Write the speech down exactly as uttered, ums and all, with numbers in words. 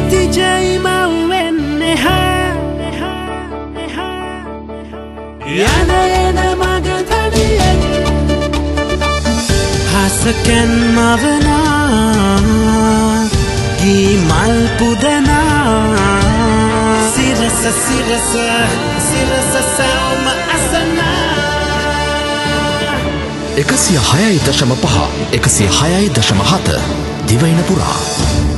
ප්‍රීතිජයි මව්වෙන්නේ හා යන එන මග තනියෙන් හසකැන් මවනා ගී මල් පුදනා සිරස සිරස සිරස සවම අසනා එකසිය හයයි දශම පහ එකසිය හයයි දශම හත දිවයින පුරා